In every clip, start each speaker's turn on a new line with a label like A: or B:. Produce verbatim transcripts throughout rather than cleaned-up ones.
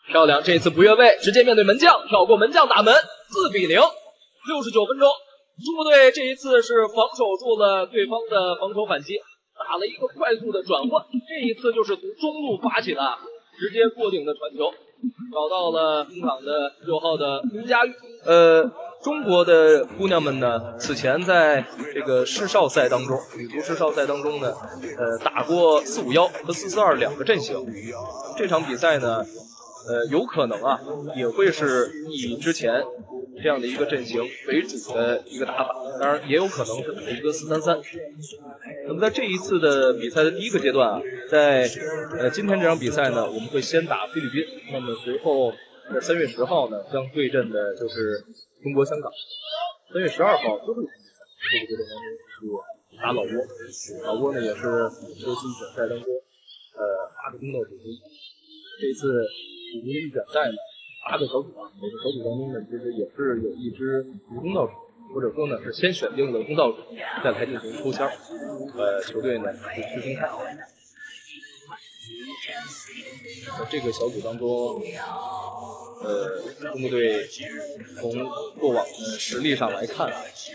A: 漂亮！这次不越位，直接面对门将，跳过门将打门，四比零。六十九分钟，中国队这一次是防守住了对方的防守反击，打了一个快速的转换。这一次就是从中路发起的，直接过顶的传球，找到了中场的六号的吴佳玉。呃。中国的姑娘们呢，此前在这个世少赛当中，女足世少赛当中呢，呃，打过四五幺和四四二两个阵型。这场比赛呢，呃，有可能啊，也会是以之前这样的一个阵型为主的一个打法，当然也有可能是打一个四三三。那么在这一次的比赛的第一个阶段啊，在呃今天这场比赛呢，我们会先打菲律宾，那么随后在三月十号呢，将对阵的就是中国香港。三月十二号最后一场比赛，这个阶段当中是打老挝，老挝呢也是这次预选赛当中呃八个东道主之一。这次女足的预选赛呢，八个小组啊，每个小组当中呢，其实也是有一支无东道主，或者说呢是先选定了东道主，再来进行抽签。呃，球队呢是区分开。在这个小组当中，呃，中国队从过往的实力上来看，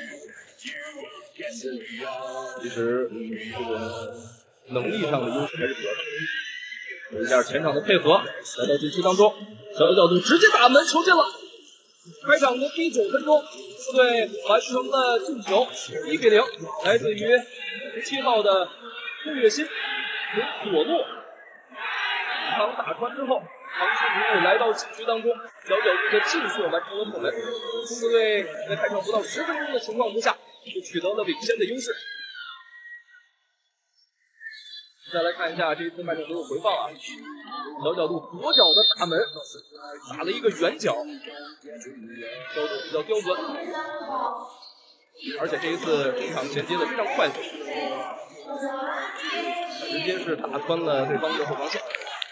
A: 其实这个能力上的优势还是比较大的。有一下前场的配合，来到禁区当中，小角度直接打门，球进了。开场的第九分钟，中国队完成了进球，一比零，来自于十七号的顾月欣从左路一场打穿之后，长驱直入来到禁区当中，小角度的劲射完成了破门。中国队在开场不到十分钟的情况之下，就取得了领先的优势。再来看一下这一次麦克德的回放啊，小角度左脚的大门打了一个圆角，角度比较刁钻，而且这一次中场衔接的非常快速，直接是打穿了对方的后防线。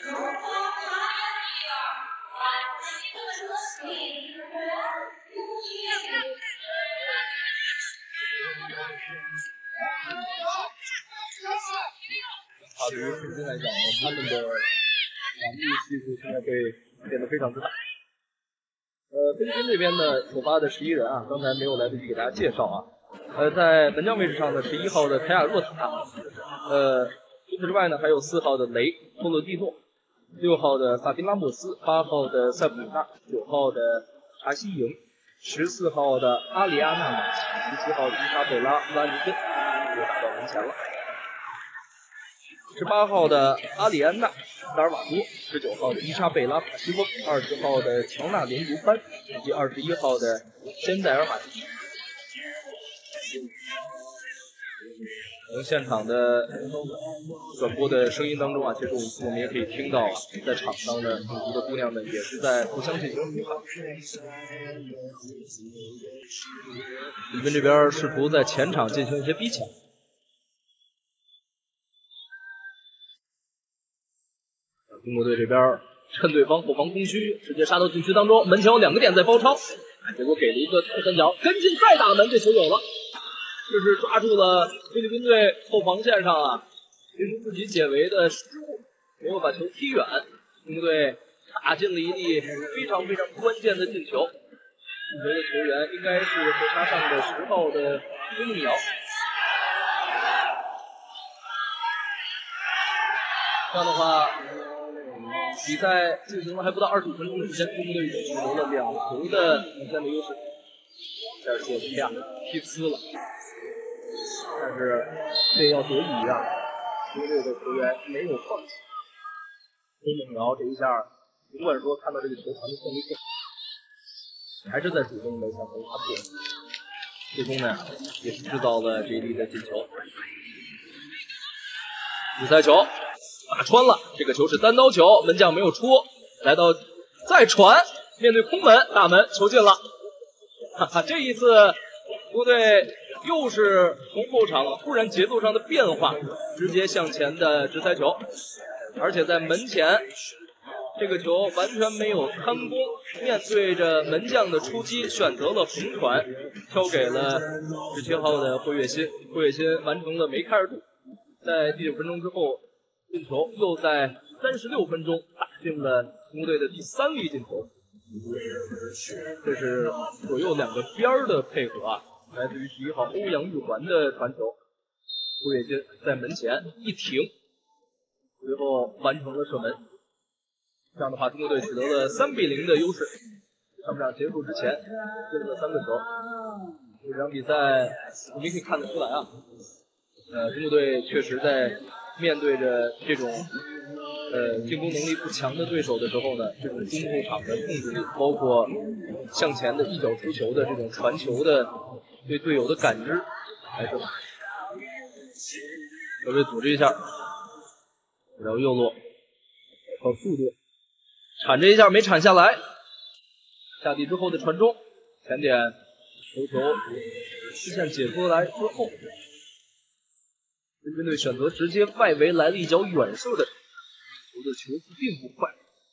A: 啊，对于菲律宾来讲呢，他们的防御系数现在会变得非常之大。呃，菲律宾这边呢，首发的十一人啊，刚才没有来得及给大家介绍啊。呃，在门将位置上呢，十一号的凯亚若塔，呃，除此之外呢，还有四号的雷托洛蒂诺，六号的萨宾拉莫斯，八号的塞普里纳，九号的查西营，十四号的阿里亚纳马奇，十七号的伊莎贝拉拉尼根又打到门前了。十八号的阿里安娜达尔瓦多，十九号的伊莎贝拉卡西翁，二十号的乔纳林卢潘，以及二十一号的仙戴尔马蒂。从现场的转播的声音当中啊，其实我们我们也可以听到啊，在场上的女足的姑娘们也是在互相进行呼喊。菲律宾这边试图在前场进行一些逼抢。中国队这边趁对方后防空虚，直接杀到禁区当中，门前有两个点在包抄，结果给了一个倒三角，跟进再打门，这球有了。这是抓住了菲律宾队后防线上啊，其实自己解围的失误，没有把球踢远。中国队打进了一粒非常非常关键的进球，进球的球员应该是被杀上的十号的孙木瑶。这样的话，比赛进行了还不到二十五分钟的时间，中国队已经取得了两球的领先的优势。这是这样踢呲了，但是这要得益于啊，中国队的球员没有放弃。孙梦瑶这一下，尽管说看到这个球传的胜利更，还是在主动的向前插破，最终呢也是制造了这一粒的进球。比赛球打穿了，这个球是单刀球，门将没有出，来到再传，面对空门，大门球进了。哈哈，这一次中国队又是从后场突然节奏上的变化，直接向前的直塞球，而且在门前，这个球完全没有看攻，面对着门将的出击，选择了横传，交给了十七号的霍月欣，霍月欣完成了梅开二度，在第九分钟之后进球，又在三十六分钟打进了中国队的第三粒进球。这是左右两个边儿的配合啊，来自于十一号欧阳玉环的传球，郭跃金在门前一停，随后完成了射门。这样的话，中国队取得了三比零的优势。上半场结束之前进了三个球。这场比赛我们可以看得出来啊，呃，中国队确实在面对着这种呃进攻能力不强的对手的时候呢，这种中后场的控制力，包括向前的一脚出球的这种传球的对队友的感知，还是稍微组织一下，然后右落，靠速度铲这一下没铲下来，下地之后的传中，前点头球出现解出来之后，菲律宾队选择直接外围来了一脚远射的球的球速并不快。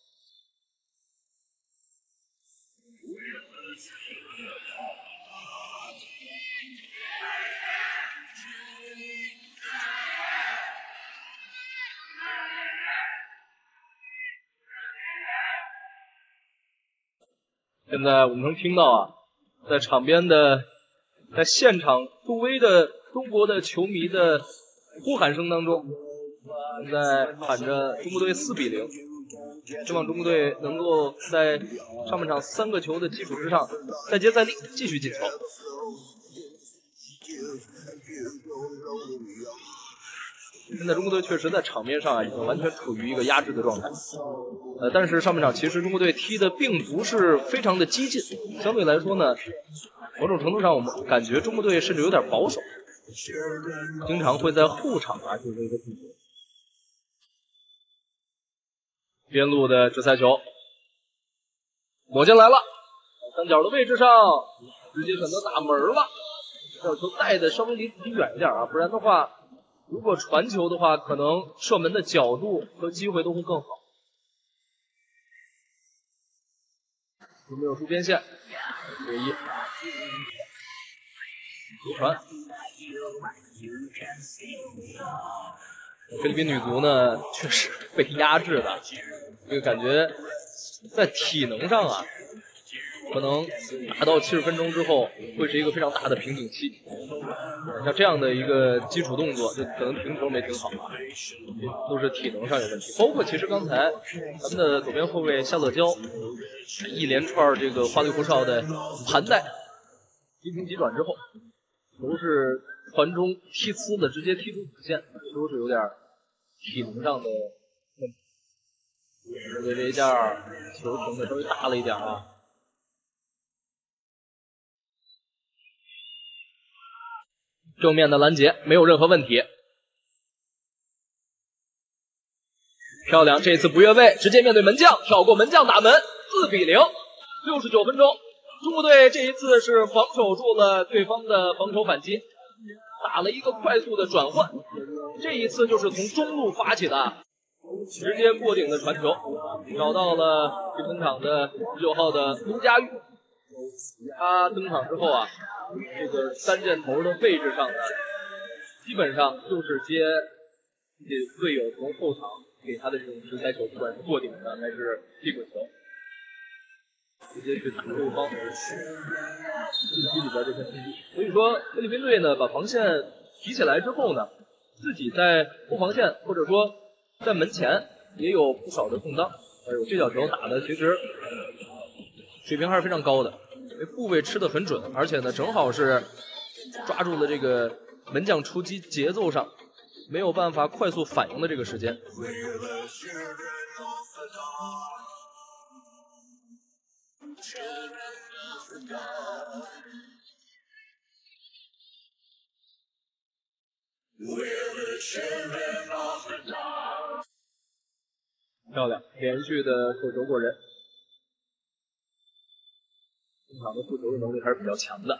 A: 现在我们能听到啊，在场边的，在现场周围的中国的球迷的呼喊声当中，现在喊着中国队四比零，希望中国队能够在上半场三个球的基础之上再接再厉，继续进球。现在中国队确实在场面上啊，已经完全处于一个压制的状态。呃，但是上半场其实中国队踢的并不是非常的激进，相对来说呢，某种程度上我们感觉中国队甚至有点保守，经常会在后场啊进行一个进球。边路的直塞球，抹进来了，三角的位置上直接选择打门了，这球带的稍微离自己远一点啊，不然的话。如果传球的话，可能射门的角度和机会都会更好。有没有出边线？这一球传。菲律宾女足呢，确实被压制的，这个感觉在体能上啊，可能打到七十分钟之后，会是一个非常大的瓶颈期。像这样的一个基础动作，就可能停球没停好啊，都是体能上有问题。包括其实刚才咱们的左边后卫夏乐娇一连串这个花里胡哨的盘带，急停急转之后，都是传中踢呲的，直接踢出底线，都是有点体能上的问题。这这一下球停的稍微大了一点啊。正面的拦截没有任何问题，漂亮！这次不越位，直接面对门将，跳过门将打门，四比零。六十九分钟，中国队这一次是防守住了对方的防守反击，打了一个快速的转换。这一次就是从中路发起的，直接过顶的传球，找到了登场的十九号的卢佳玉。他登场之后啊，这个三箭头的位置上呢，基本上就是接队友从后场给他的这种直塞球，不管是过顶的还是屁股球，直接去打对方禁区里边这片空地。所以说菲律宾队呢，把防线提起来之后呢，自己在后防线或者说在门前也有不少的空当。哎呦，这脚球打的其实水平还是非常高的。这部位吃得很准，而且呢，正好是抓住了这个门将出击节奏上没有办法快速反应的这个时间。漂亮，连续的扣球过人。中场的护球的能力还是比较强的。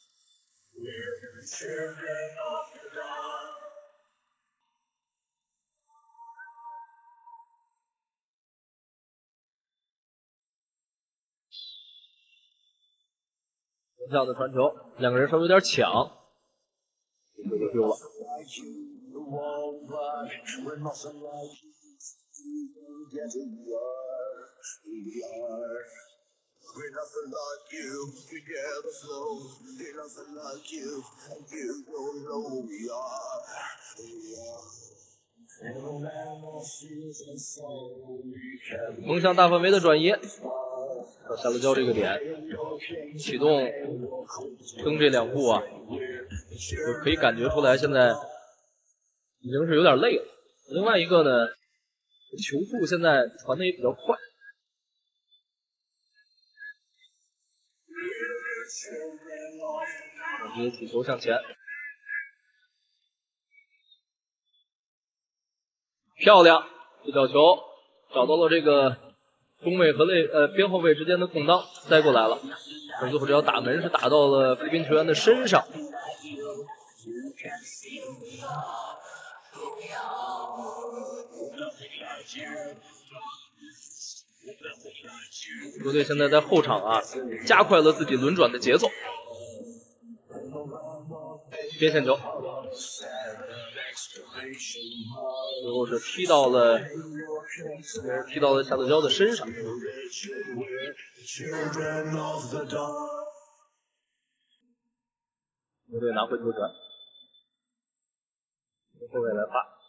A: 横向的传球，两个人稍微有点抢，球就丢了。 风向大范围的转移，到下乐交这个点启动蹬这两步啊，就可以感觉出来现在已经是有点累了。另外一个呢，球速现在传的也比较快。直接起球向前，漂亮！这脚球找到了这个中卫和内呃边后卫之间的空当，塞过来了。最后这脚打门是打到了菲律宾球员的身上。球队现在在后场啊，加快了自己轮转的节奏。边线球，最后是踢到了踢到了夏乐交的身上。球队拿回球权，后卫来发。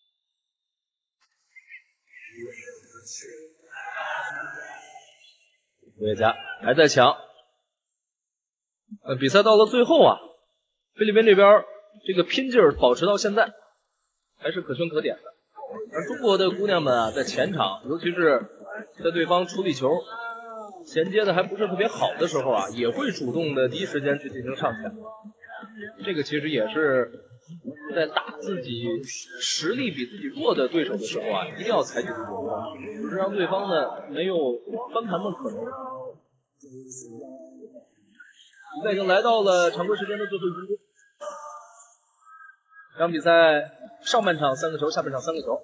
A: 作业家还在抢。呃，比赛到了最后啊，菲律宾这边这个拼劲儿保持到现在，还是可圈可点的。而中国的姑娘们啊，在前场，尤其是在对方处理球、衔接的还不是特别好的时候啊，也会主动的第一时间去进行上抢。这个其实也是在打自己实力比自己弱的对手的时候啊，一定要采取的手段，就是让对方呢没有翻盘的可能。比赛已经来到了常规时间的最后一分钟。这场比赛上半场三个球，下半场三个球，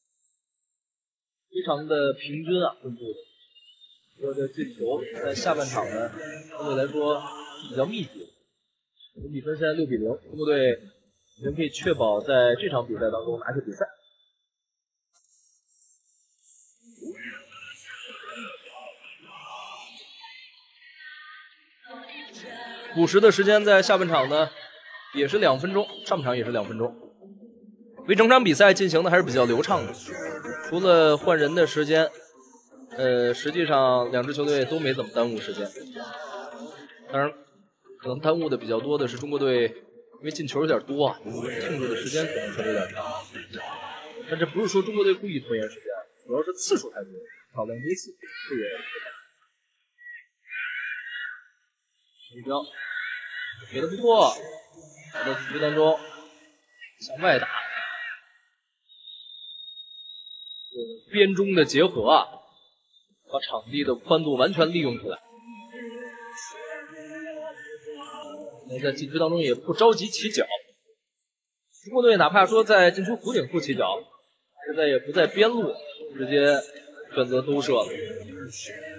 A: 非常的平均啊，分布的。这个进球在下半场呢，相对来说比较密集。比分现在六比零，中国队已经可以确保在这场比赛当中拿下比赛。补时的时间在下半场呢，也是两分钟，上半场也是两分钟。为整场比赛进行的还是比较流畅的，除了换人的时间，呃，实际上两支球队都没怎么耽误时间。当然，可能耽误的比较多的是中国队，因为进球有点多啊，庆祝的时间可能稍微有点长。但这不是说中国队故意拖延时间，主要是次数太多，少量多次，这也目标给的不错，在禁区当中向外打，边中的结合啊，把场地的宽度完全利用起来。那在禁区当中也不着急起脚，中国队哪怕说在禁区弧顶处起脚，现在也不在边路，直接选择兜射了。